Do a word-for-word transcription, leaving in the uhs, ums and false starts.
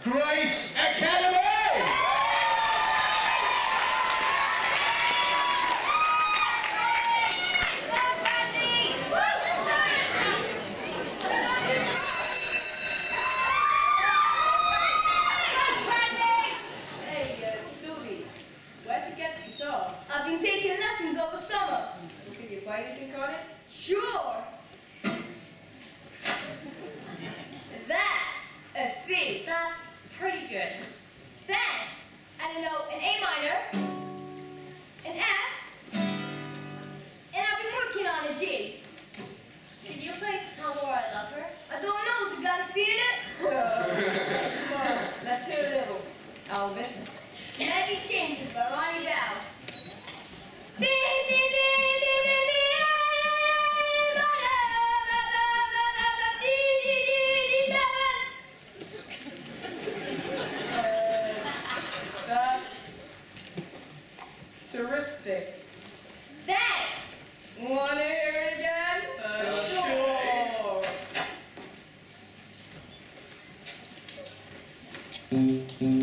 Grace Academy! I've been taking lessons over summer. Can you play anything on it? Sure. That's a C. That's pretty good. Thanks. And a note, an A minor, an F, and I've been working on a G. Can you play Tell Laura I Love Her? I don't know if you got a C in it. Come on, let's hear a little. Elvis. Magic Changes by Ronnie Dow. C, C, C, C, C, C, A, minor, D, D, D, D, seven. That's terrific. Thanks. Want to hear it again? Uh, sure.